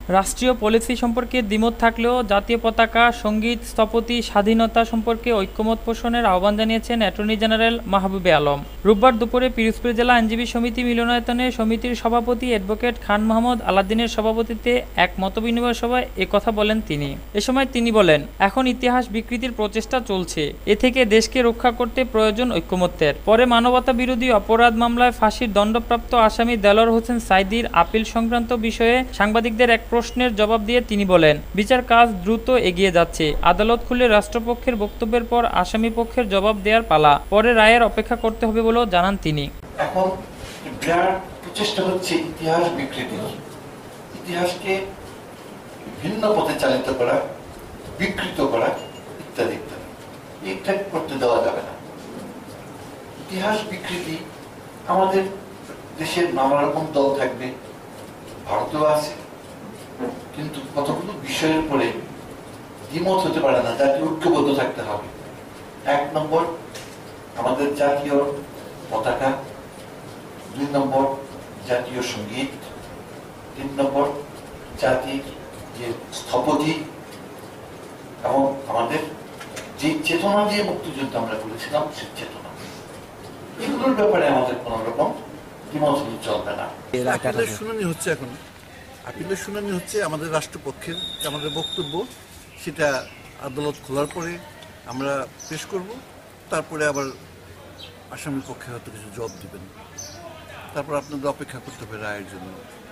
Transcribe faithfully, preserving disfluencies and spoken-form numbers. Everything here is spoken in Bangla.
রাষ্ট্রীয় পলিসি সম্পর্কে দ্বিমত থাকলেও জাতীয় পতাকা, সঙ্গীত, স্থপতি, স্বাধীনতা সম্পর্কে ঐক্যমত পোষণের আহ্বান জানিয়েছেন অ্যাটর্নি জেনারেল মাহবুবে আলম। রোববার দুপুরে পিরোজপুর জেলা আইনজীবী সমিতি মিলনায়তনে সমিতির সভাপতি অ্যাডভোকেট খান মোহাম্মদ আলাদ্দিনের সভাপতিত্বে এক মতবিনিময় সভায় এ কথা বলেন তিনি। এ সময় তিনি বলেন, এখন ইতিহাস বিকৃতির প্রচেষ্টা চলছে, এ থেকে দেশকে রক্ষা করতে প্রয়োজন ঐক্যমত্যের। পরে মানবতা বিরোধী অপরাধ মামলায় ফাঁসির দণ্ডপ্রাপ্ত আসামি দেলোয়ার হোসেন সাঈদীর আপিল সংক্রান্ত বিষয়ে সাংবাদিকদের এক প্রশ্নের জবাব দিয়ে তিনি বলেন, বিচার কাজ দ্রুত এগিয়ে যাচ্ছে। আদালত খুলে রাষ্ট্রপক্ষের বক্তব্যের পর আসামি পক্ষের জবাব দেওয়ার পালা, পরে রায়ের অপেক্ষা করতে হবে বলেও জানান তিনি। এখন বিরাট প্রচেষ্টা হচ্ছে ইতিহাস বিকৃতি, ইতিহাসকে ভিন্ন পথে চালিত করা, বিকৃত করা ইত্যাদি ইত্যাদি। এটা করতে দেওয়া যাবে না। ইতিহাস বিকৃতি আমাদের দেশের নানা রকম দল থাকবে, ভারতেও আছে, কিন্তু কতগুলো বিষয়ের উপরে দ্বিমত হতে পারে না, জাতীয় ঐক্যবদ্ধ থাকতে হবে। এক নম্বর আমাদের জাতীয় পতাকা, দুই নম্বর জাতীয় সঙ্গীত, তিন নম্বর জাতির যে স্থপতি এবং আমাদের যে চেতনা দিয়ে মুক্তিযুদ্ধ আমরা করেছিলাম সেই চেতনা, এগুলোর ব্যাপারে আমাদের কোন রকম দ্বিমত চলবে না। আপিলের শুনানি হচ্ছে, এখন আপিলের শুনানি হচ্ছে আমাদের রাষ্ট্রপক্ষের আমাদের বক্তব্য, সেটা আদালত খোলার পরে আমরা পেশ করব, তারপরে আবার আসামি পক্ষে হয়তো কিছু জবাব দিবেন, তারপর আপনাদের অপেক্ষা করতে হবে রায়ের জন্য।